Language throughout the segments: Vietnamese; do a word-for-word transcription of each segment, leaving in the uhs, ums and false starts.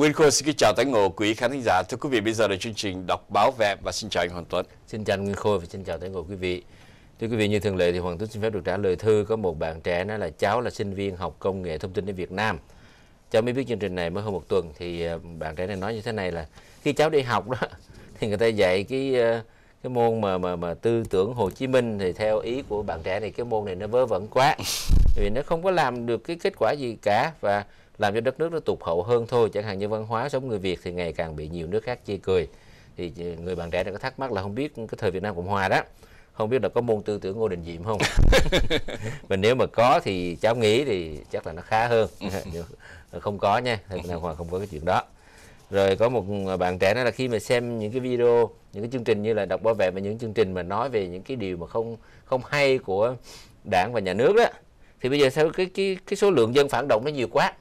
Nguyên Khôi xin kính chào tất cả quý khán thính giả. Thưa quý vị, bây giờ là chương trình đọc báo Vẹm và xin chào anh Hoàng Tuấn. Xin chào Nguyên Khôi và xin chào tất cả quý vị. Thưa quý vị, như thường lệ thì Hoàng Tuấn xin phép được trả lời thư. Có một bạn trẻ nói là cháu là sinh viên học công nghệ thông tin ở Việt Nam. Cháu mới biết chương trình này mới hơn một tuần. Thì bạn trẻ này nói như thế này là khi cháu đi học đó thì người ta dạy cái cái môn mà mà mà tư tưởng Hồ Chí Minh, thì theo ý của bạn trẻ này cái môn này nó vớ vẩn quá, vì nó không có làm được cái kết quả gì cả và làm cho đất nước nó tụt hậu hơn thôi. Chẳng hạn như văn hóa sống người Việt thì ngày càng bị nhiều nước khác chê cười. Thì người bạn trẻ này có thắc mắc là không biết cái thời Việt Nam Cộng Hòa đó, không biết là có môn tư tưởng Ngô Đình Diệm không? Và nếu mà có thì cháu nghĩ thì chắc là nó khá hơn. Không có nha, thời Việt Nam Cộng Hòa không có cái chuyện đó. Rồi có một bạn trẻ nói là khi mà xem những cái video, những cái chương trình như là đọc báo Vẹm và những chương trình mà nói về những cái điều mà không không hay của Đảng và Nhà nước đó, thì bây giờ sao cái cái cái số lượng dân phản động nó nhiều quá.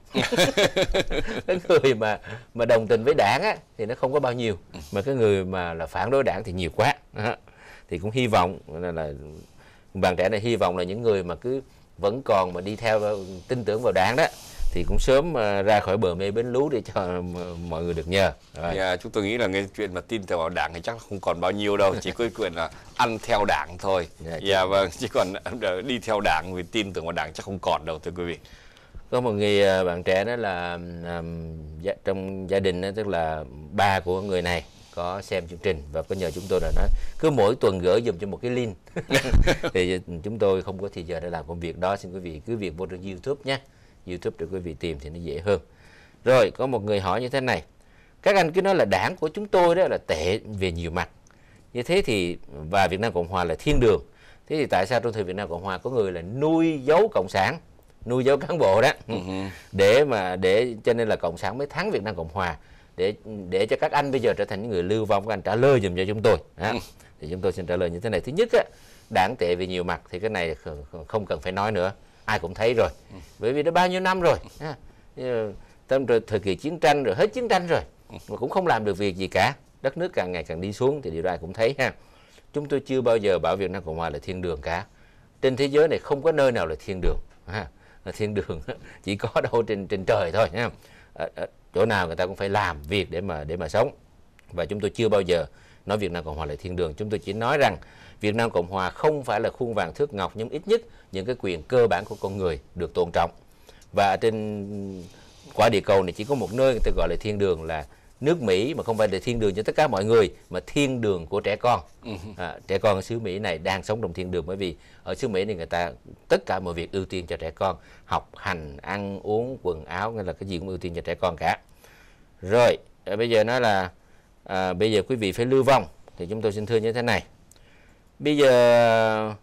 Cái người mà mà đồng tình với Đảng á thì nó không có bao nhiêu, mà cái người mà là phản đối Đảng thì nhiều quá. Thì cũng hy vọng là, là bạn trẻ này hy vọng là những người mà cứ vẫn còn mà đi theo tin tưởng vào Đảng đó thì cũng sớm ra khỏi bờ mê bến lú để cho mọi người được nhờ. Yeah, chúng tôi nghĩ là cái chuyện mà tin theo vào Đảng thì chắc không còn bao nhiêu đâu, chỉ có chuyện là ăn theo Đảng thôi. Yeah, yeah, vâng, chứ còn đi theo Đảng vì tin tưởng vào Đảng chắc không còn đâu, thưa quý vị. Có một người bạn trẻ đó là um, trong gia đình đó, tức là ba của người này có xem chương trình và có nhờ chúng tôi là nói cứ mỗi tuần gửi dùm cho một cái link. Thì chúng tôi không có thời giờ để làm công việc đó, xin quý vị cứ việc vô trên YouTube nhé. YouTube để quý vị tìm thì nó dễ hơn. Rồi có một người hỏi như thế này: các anh cứ nói là Đảng của chúng tôi đó là tệ về nhiều mặt, như thế thì và Việt Nam Cộng Hòa là thiên đường, thế thì tại sao trong thời Việt Nam Cộng Hòa có người là nuôi giấu cộng sản, nuôi giấu cán bộ đó, uh-huh. để mà để cho nên là cộng sản mới thắng Việt Nam Cộng Hòa, để để cho các anh bây giờ trở thành những người lưu vong? Các anh trả lời dùm cho chúng tôi. Đó. Thì chúng tôi xin trả lời như thế này. Thứ nhất á, Đảng tệ về nhiều mặt thì cái này không cần phải nói nữa, ai cũng thấy rồi, bởi vì đã bao nhiêu năm rồi, trong thời kỳ chiến tranh rồi, hết chiến tranh rồi mà cũng không làm được việc gì cả, đất nước càng ngày càng đi xuống thì điều đó ai cũng thấy ha. Chúng tôi chưa bao giờ bảo Việt Nam Cộng Hòa là thiên đường cả, trên thế giới này không có nơi nào là thiên đường ha. Thiên đường chỉ có đâu trên trên trời thôi ha. Ở, ở chỗ nào người ta cũng phải làm việc để mà để mà sống, và chúng tôi chưa bao giờ nói Việt Nam Cộng Hòa là thiên đường. Chúng tôi chỉ nói rằng Việt Nam Cộng Hòa không phải là khuôn vàng thước ngọc, nhưng ít nhất những cái quyền cơ bản của con người được tôn trọng. Và trên quả địa cầu này chỉ có một nơi người ta gọi là thiên đường là nước Mỹ, mà không phải là thiên đường cho tất cả mọi người, mà thiên đường của trẻ con. À, trẻ con ở xứ Mỹ này đang sống trong thiên đường, bởi vì ở xứ Mỹ này người ta tất cả mọi việc ưu tiên cho trẻ con, học hành, ăn uống, quần áo, nghĩa là cái gì cũng ưu tiên cho trẻ con cả. Rồi bây giờ nói là à, bây giờ quý vị phải lưu vong, thì chúng tôi xin thưa như thế này: bây giờ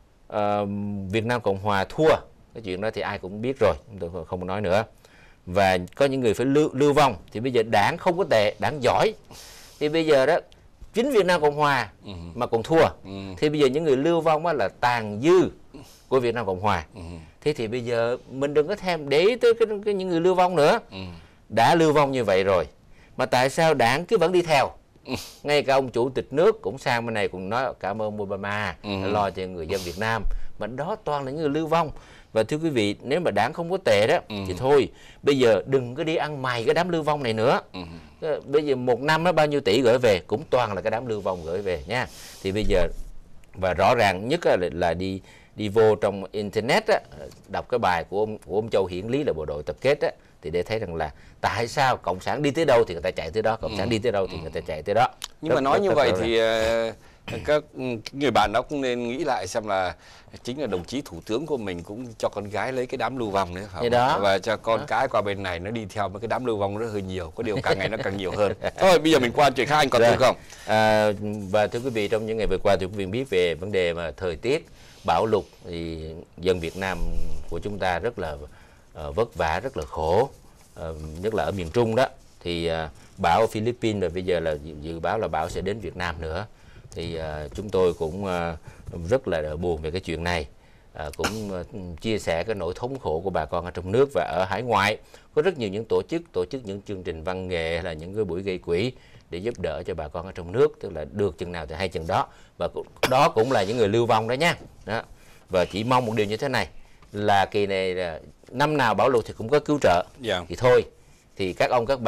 uh, Việt Nam Cộng Hòa thua, cái chuyện đó thì ai cũng biết rồi, tôi không nói nữa. Và có những người phải lưu, lưu vong, thì bây giờ Đảng không có tệ, Đảng giỏi, thì bây giờ đó chính Việt Nam Cộng Hòa mà còn thua, thì bây giờ những người lưu vong là tàn dư của Việt Nam Cộng Hòa. Thế thì bây giờ mình đừng có thèm để ý tới cái, cái những người lưu vong nữa. Đã lưu vong như vậy rồi mà tại sao Đảng cứ vẫn đi theo? Ngay cả ông chủ tịch nước cũng sang bên này cũng nói cảm ơn Obama ừ. đã lo cho người dân Việt Nam, mà đó toàn là những người lưu vong. Và thưa quý vị, nếu mà Đảng không có tệ đó ừ. thì thôi, bây giờ đừng có đi ăn mày cái đám lưu vong này nữa. ừ. Bây giờ một năm nó bao nhiêu tỷ gửi về cũng toàn là cái đám lưu vong gửi về nha. Thì bây giờ, và rõ ràng nhất là, là đi đi vô trong internet á, đọc cái bài của ông, của ông Châu Hiển Lý là bộ đội tập kết á, thì để thấy rằng là tại sao cộng sản đi tới đâu thì người ta chạy tới đó, cộng sản ừ. đi tới đâu thì người ta chạy tới đó. Nhưng rất, mà nói rất, như rất vậy thì uh, các người bạn đó cũng nên nghĩ lại xem là chính là đồng chí thủ tướng của mình cũng cho con gái lấy cái đám lưu vong đấy, phải đó. Và cho con đó. Cái qua bên này nó đi theo mấy cái đám lưu vong rất hơi nhiều, có điều càng ngày nó càng nhiều hơn. Thôi bây giờ mình qua chuyện khác, anh còn được không? À, và thưa quý vị, trong những ngày vừa qua thì quý vị biết về vấn đề mà thời tiết bão lụt, thì dân Việt Nam của chúng ta rất là uh, vất vả, rất là khổ. Uh, nhất là ở miền Trung đó, thì uh, bão ở Philippines rồi bây giờ là dự, dự báo là bão sẽ đến Việt Nam nữa, thì uh, chúng tôi cũng uh, rất là buồn về cái chuyện này, uh, cũng uh, chia sẻ cái nỗi thống khổ của bà con ở trong nước và ở hải ngoại. Có rất nhiều những tổ chức tổ chức những chương trình văn nghệ hay là những cái buổi gây quỹ để giúp đỡ cho bà con ở trong nước, tức là được chừng nào thì hay chừng đó, và đó cũng là những người lưu vong đó nha. Đó. Và chỉ mong một điều như thế này là kỳ này là năm nào bão lụt thì cũng có cứu trợ, yeah. thì thôi thì các ông các bà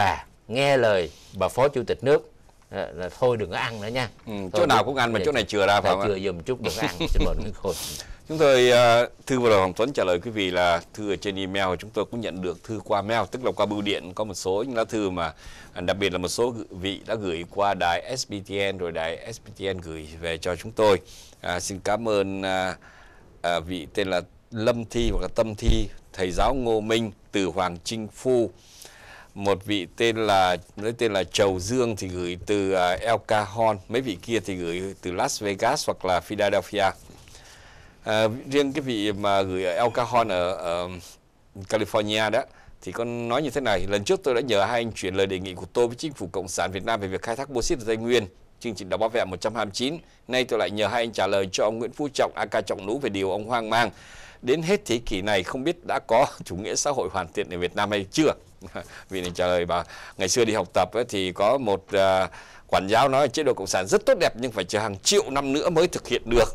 nghe lời bà Phó Chủ tịch nước à, là thôi đừng có ăn nữa nha. Ừ, chỗ nào cũng ăn mà chỗ này chừa ra phải không ạ? Chừa dùm chút đừng có ăn. Xin mời Nguyễn Khôi. Chúng tôi uh, thư vừa rồi Hoàng Tuấn trả lời quý vị là thư ở trên email, chúng tôi cũng nhận được thư qua mail, tức là qua bưu điện, có một số những lá thư mà đặc biệt là một số vị đã gửi qua đài ét bê tê en, rồi đài ét bê tê en gửi về cho chúng tôi. À, xin cảm ơn uh, uh, vị tên là Lâm Thi hoặc là Tâm Thi, thầy giáo Ngô Minh từ Hoàng Trinh Phu. Một vị tên là nói tên là Trầu Dương thì gửi từ uh, El Cajon, mấy vị kia thì gửi từ Las Vegas hoặc là Philadelphia. À, riêng cái vị mà gửi ở El Cajon ở, ở California đó thì con nói như thế này: lần trước tôi đã nhờ hai anh chuyển lời đề nghị của tôi với chính phủ Cộng sản Việt Nam về việc khai thác bô xít ở Tây Nguyên, chương trình đào bảo vệ một trăm hai mươi chín. Nay tôi lại nhờ hai anh trả lời cho ông Nguyễn Phú Trọng aka Trọng Nú về điều ông hoang mang. Đến hết thế kỷ này không biết đã có chủ nghĩa xã hội hoàn thiện ở Việt Nam hay chưa? Vị này trả lời bà ngày xưa đi học tập ấy, thì có một uh, quản giáo nói chế độ Cộng sản rất tốt đẹp nhưng phải chờ hàng triệu năm nữa mới thực hiện được.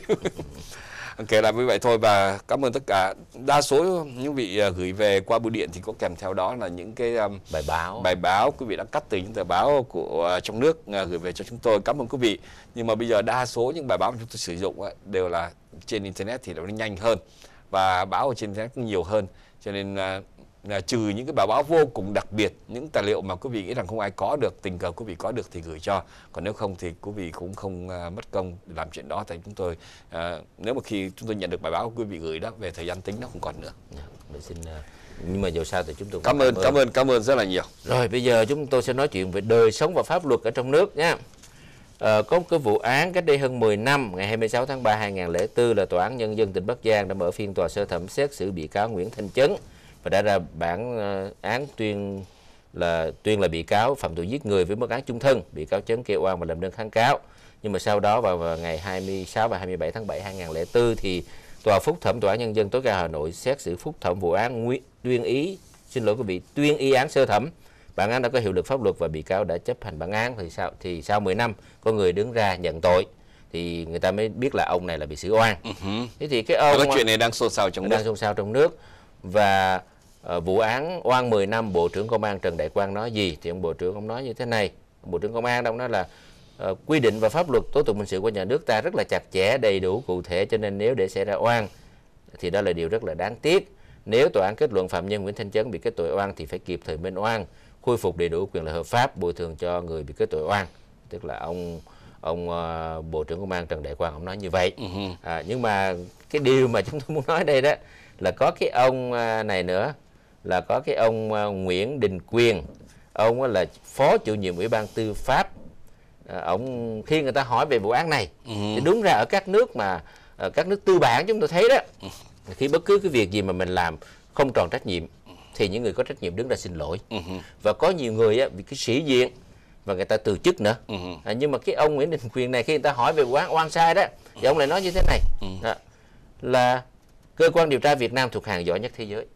Kể lại như vậy thôi, và cảm ơn tất cả. Đa số những vị uh, gửi về qua bưu điện thì có kèm theo đó là những cái um, bài báo bài báo quý vị đã cắt từ những tờ báo của uh, trong nước uh, gửi về cho chúng tôi. Cảm ơn quý vị. Nhưng mà bây giờ đa số những bài báo mà chúng tôi sử dụng uh, đều là trên internet thì nó nhanh hơn, và báo ở trên internet cũng nhiều hơn, cho nên uh, là trừ những cái bài báo vô cùng đặc biệt, những tài liệu mà quý vị nghĩ rằng không ai có được, tình cờ quý vị có được thì gửi cho, còn nếu không thì quý vị cũng không uh, mất công để làm chuyện đó. Tại chúng tôi uh, nếu mà khi chúng tôi nhận được bài báo quý vị gửi đó, về thời gian tính nó không còn nữa. Để xin, uh, nhưng mà dù sao thì chúng tôi cảm ơn, cảm ơn, cảm ơn rất là nhiều. Rồi bây giờ chúng tôi sẽ nói chuyện về đời sống và pháp luật ở trong nước nha. Uh, có một cái vụ án cách đây hơn mười năm, ngày hai mươi sáu tháng ba năm hai nghìn không trăm lẻ bốn là Tòa án Nhân dân tỉnh Bắc Giang đã mở phiên tòa sơ thẩm xét xử bị cáo Nguyễn Thanh Chấn và đã ra bản uh, án tuyên là tuyên là bị cáo phạm tội giết người với mức án chung thân. Bị cáo Chấn kêu oan và làm đơn kháng cáo. Nhưng mà sau đó vào, vào ngày hai mươi sáu và hai mươi bảy tháng bảy năm hai nghìn không trăm lẻ bốn thì Tòa phúc thẩm Tòa án Nhân dân tối cao Hà Nội xét xử phúc thẩm vụ án nguyên, tuyên ý xin lỗi quý vị tuyên y án sơ thẩm. Bản án đã có hiệu lực pháp luật và bị cáo đã chấp hành bản án. Thì sau thì sau mười năm có người đứng ra nhận tội thì người ta mới biết là ông này là bị xử oan. Uh-huh. Thế thì cái ông cái chuyện này đang xôn xao trong nước. Đang xôn xao trong nước. Và uh, vụ án oan mười năm, Bộ trưởng Công an Trần Đại Quang nói gì? Thì ông Bộ trưởng ông nói như thế này. Bộ trưởng Công an ông nói là uh, quy định và pháp luật tố tụng hình sự của nhà nước ta rất là chặt chẽ, đầy đủ, cụ thể, cho nên nếu để xảy ra oan thì đó là điều rất là đáng tiếc. Nếu tòa án kết luận phạm nhân Nguyễn Thanh Chấn bị kết tội oan thì phải kịp thời minh oan, khôi phục đầy đủ quyền lợi hợp pháp, bồi thường cho người bị kết tội oan. Tức là ông ông uh, Bộ trưởng Công an Trần Đại Quang ông nói như vậy. Uh-huh. à, nhưng mà cái điều mà chúng tôi muốn nói đây đó là có cái ông uh, này nữa, là có cái ông uh, Nguyễn Đình Quyền, ông uh, là phó chủ nhiệm Ủy ban Tư pháp. À, ông khi người ta hỏi về vụ án này, uh-huh. thì đúng ra ở các nước mà uh, các nước tư bản chúng tôi thấy đó, uh-huh. khi bất cứ cái việc gì mà mình làm không tròn trách nhiệm thì những người có trách nhiệm đứng ra xin lỗi. Uh-huh. Và có nhiều người á, vì cái sĩ diện và người ta từ chức nữa. Uh-huh. à, nhưng mà cái ông Nguyễn Đình Quyền này khi người ta hỏi về vụ án oan sai đó thì ông lại nói như thế này. Uh-huh. à, là cơ quan điều tra Việt Nam thuộc hàng giỏi nhất thế giới.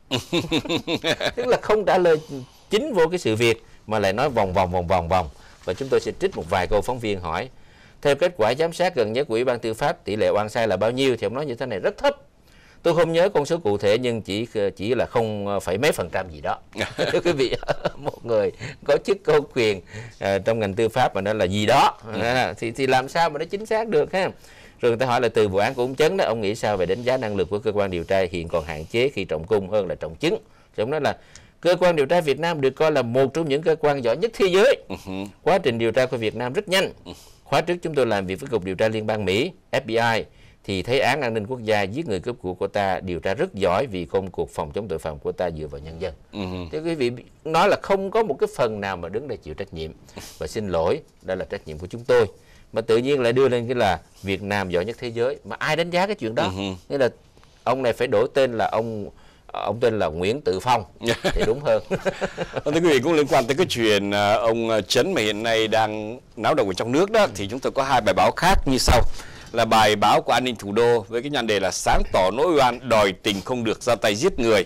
Tức là không trả lời chính vô cái sự việc mà lại nói vòng vòng vòng vòng vòng. Và chúng tôi sẽ trích một vài câu phóng viên hỏi theo kết quả giám sát gần nhất của Ủy ban Tư pháp tỷ lệ oan sai là bao nhiêu, thì ông nói như thế này: rất thấp. Tôi không nhớ con số cụ thể nhưng chỉ chỉ là không phẩy mấy phần trăm gì đó. Thưa quý vị, một người có chức có quyền uh, trong ngành tư pháp mà nó là gì đó uh, thì thì làm sao mà nó chính xác được ha? Rồi người ta hỏi là từ vụ án của ông Chấn đó, ông nghĩ sao về đánh giá năng lực của cơ quan điều tra hiện còn hạn chế khi trọng cung hơn là trọng chứng? Thì ông nói là cơ quan điều tra Việt Nam được coi là một trong những cơ quan giỏi nhất thế giới. Uh-huh. Quá trình điều tra của Việt Nam rất nhanh. Uh-huh. Khóa trước chúng tôi làm việc với Cục Điều tra Liên bang Mỹ, F B I, thì thấy án an ninh quốc gia giết người cướp của của ta điều tra rất giỏi vì công cuộc phòng chống tội phạm của ta dựa vào nhân dân. Uh-huh. Thế quý vị nói là không có một cái phần nào mà đứng để chịu trách nhiệm và xin lỗi, đó là trách nhiệm của chúng tôi. Mà tự nhiên lại đưa lên cái là Việt Nam giỏi nhất thế giới, mà ai đánh giá cái chuyện đó? Uh-huh. Nghĩa là ông này phải đổi tên là ông ông tên là Nguyễn Tự Phong thì đúng hơn. Thưa quý vị, cũng liên quan tới cái chuyện ông Chấn mà hiện nay đang náo động ở trong nước đó, thì chúng tôi có hai bài báo khác như sau. Là bài báo của An ninh Thủ đô với cái nhan đề là sáng tỏ nỗi oan đòi tình không được ra tay giết người.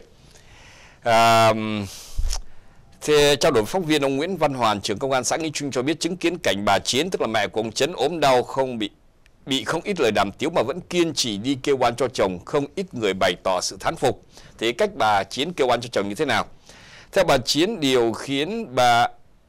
À, thì trao đổi với phóng viên, ông Nguyễn Văn Hoàn, trưởng công an xã Nghĩa Trung cho biết chứng kiến cảnh bà Chiến, tức là mẹ của ông Chấn, ốm đau không bị bị không ít lời đàm tiếu mà vẫn kiên trì đi kêu oan cho chồng, không ít người bày tỏ sự thán phục. Thế cách bà Chiến kêu oan cho chồng như thế nào? Theo bà Chiến, điều khiến bà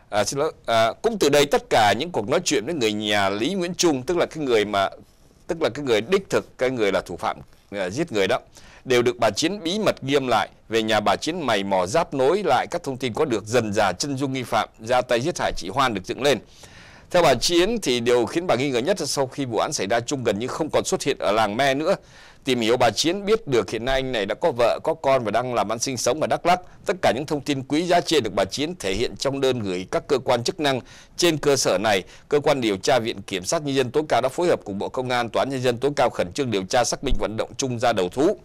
À, xin lỗi, à, cũng từ đây tất cả những cuộc nói chuyện với người nhà Lý Nguyễn Trung, tức là cái người mà tức là cái người đích thực, cái người là thủ phạm à, giết người đó, đều được bà Chiến bí mật ghi lại. Về nhà bà Chiến mày mò ráp nối lại các thông tin có được, dần dà chân dung nghi phạm ra tay giết hại chị Hoan được dựng lên. Theo bà Chiến thì điều khiến bà nghi ngờ nhất là sau khi vụ án xảy ra, Trung gần như không còn xuất hiện ở làng Me nữa. Tìm hiểu bà Chiến biết được hiện nay anh này đã có vợ, có con và đang làm ăn sinh sống ở Đắk Lắk. Tất cả những thông tin quý giá trên được bà Chiến thể hiện trong đơn gửi các cơ quan chức năng. Trên cơ sở này, cơ quan điều tra Viện Kiểm sát Nhân dân tối cao đã phối hợp cùng Bộ Công an, Tòa án Nhân dân tối cao khẩn trương điều tra, xác minh, vận động Trung ra đầu thú.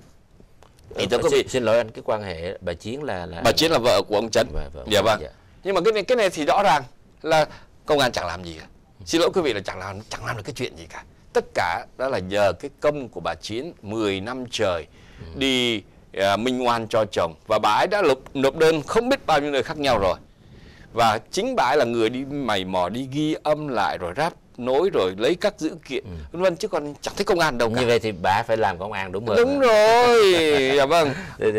Thì thưa quý vị, xin lỗi anh, cái quan hệ bà Chiến là, là bà Chiến là vợ của ông Trấn. Dạ vâng. Dạ. Nhưng mà cái này cái này thì rõ ràng là công an chẳng làm gì cả. Xin lỗi quý vị là chẳng làm chẳng làm được cái chuyện gì cả. Tất cả đó là nhờ cái công của bà Chiến mười năm trời ừ. đi uh, minh oan cho chồng, và bà ấy đã nộp, nộp đơn không biết bao nhiêu nơi khác nhau rồi, và chính bà ấy là người đi mày mò, đi ghi âm lại rồi ráp nối rồi lấy các dữ kiện ừ. vân vân, chứ còn chẳng thấy công an đâu cả. Như vậy thì bà phải làm công an đúng không? Đúng rồi. Dạ vâng.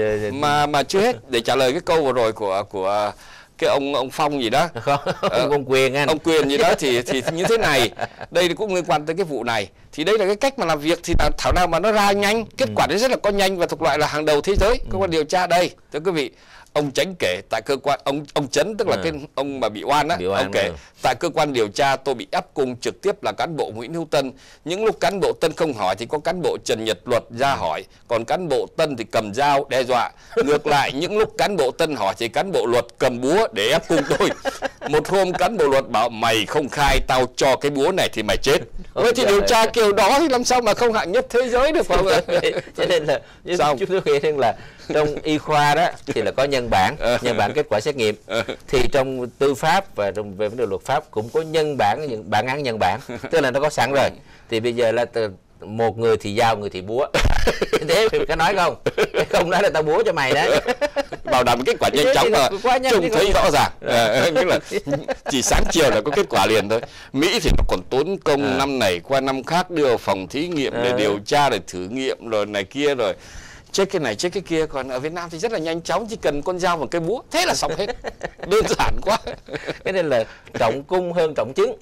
mà mà chưa hết, để trả lời cái câu vừa rồi của của cái ông ông Phong gì đó, không, ờ, ông Quyền anh, ông Quyền gì đó thì thì như thế này, đây cũng liên quan tới cái vụ này. Thì đây là cái cách mà làm việc thì thảo nào mà nó ra nhanh, kết quả đấy rất là có nhanh và thuộc loại là hàng đầu thế giới. Cơ quan điều tra đây, thưa quý vị, ông Chánh kể tại cơ quan ông ông Trấn, tức là ừ. cái ông mà bị oan á, ông kể ừ. tại cơ quan điều tra tôi bị ép cùng trực tiếp là cán bộ Nguyễn Hữu Tân. Những lúc cán bộ Tân không hỏi thì có cán bộ Trần Nhật Luật ra hỏi, còn cán bộ Tân thì cầm dao đe dọa. Ngược lại, những lúc cán bộ Tân hỏi thì cán bộ Luật cầm búa để ép cùng tôi. Một hôm cán bộ Luật bảo mày không khai tao cho cái búa này thì mày chết. Vậy thì điều tra kiểu đó thì làm sao mà không hạng nhất thế giới được, phải không ạ? Cho nên là chúng tôi nghĩ rằng là trong y khoa đó thì là có nhân bản, nhân bản kết quả xét nghiệm. Thì trong tư pháp và trong về vấn đề luật pháp cũng có nhân bản, bản án nhân bản, tức là nó có sẵn rồi. Thì bây giờ là một người thì dao, người thì búa. Thế có nói không? Không nói là tao búa cho mày đấy. Bảo đảm kết quả nhanh chóng mà Trung thấy rõ ràng. À, nghĩa là chỉ sáng chiều là có kết quả liền thôi. Mỹ thì nó còn tốn công à. năm này qua năm khác đưa vào phòng thí nghiệm để à. điều tra, để thử nghiệm rồi này kia, rồi check cái này check cái kia. Còn ở Việt Nam thì rất là nhanh chóng, chỉ cần con dao và cái búa thế là xong hết. Đơn giản quá. Cái nên là trọng cung hơn trọng chứng.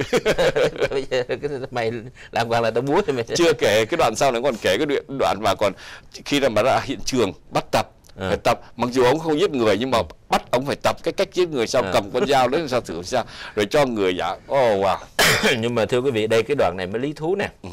Bây giờ mày làm quan là tao búa thì mày chưa kể cái đoạn sau này, còn kể cái đoạn mà còn khi mà ra hiện trường bắt tập à. phải tập, mặc dù ông không giết người nhưng mà bắt ông phải tập cái cách giết người, sao à. cầm con dao đấy sao thử sao, rồi cho người giả. Oh wow. Nhưng mà thưa quý vị, đây cái đoạn này mới lý thú nè. Ừ.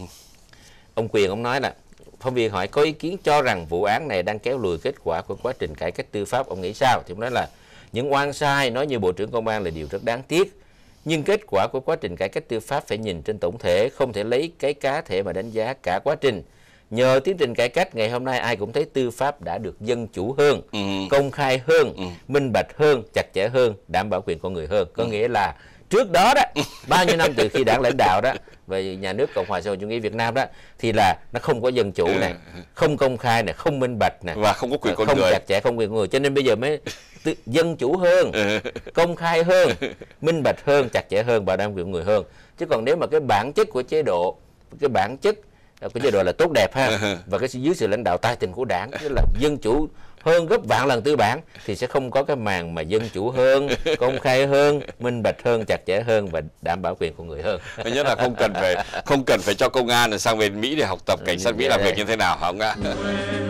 Ông Quyền ông nói là phóng viên hỏi có ý kiến cho rằng vụ án này đang kéo lùi kết quả của quá trình cải cách tư pháp, ông nghĩ sao? Thì ông nói là những oan sai nói như Bộ trưởng Công an là điều rất đáng tiếc, nhưng kết quả của quá trình cải cách tư pháp phải nhìn trên tổng thể, không thể lấy cái cá thể mà đánh giá cả quá trình. Nhờ tiến trình cải cách, ngày hôm nay ai cũng thấy tư pháp đã được dân chủ hơn, ừ. công khai hơn, ừ. minh bạch hơn, chặt chẽ hơn, đảm bảo quyền con người hơn. Có ừ. nghĩa là trước đó đó, bao nhiêu năm từ khi đảng lãnh đạo đó về nhà nước Cộng hòa xã hội chủ nghĩa Việt Nam đó, thì là nó không có dân chủ này, không công khai này, không minh bạch này, và không có quyền con không người, không chặt chẽ, không quyền con người. Cho nên bây giờ mới tự, dân chủ hơn, công khai hơn, minh bạch hơn, chặt chẽ hơn, bảo đảm quyền con người hơn. Chứ còn nếu mà cái bản chất của chế độ, cái bản chất của chế độ là tốt đẹp ha, và cái dưới sự lãnh đạo tài tình của đảng, tức là dân chủ hơn gấp vạn lần tư bản, thì sẽ không có cái màn mà dân chủ hơn, công khai hơn, minh bạch hơn, chặt chẽ hơn và đảm bảo quyền của người hơn. Nhất là không cần phải không cần phải cho công an sang bên Mỹ để học tập cảnh sát Mỹ làm việc như thế nào, hả ông ạ?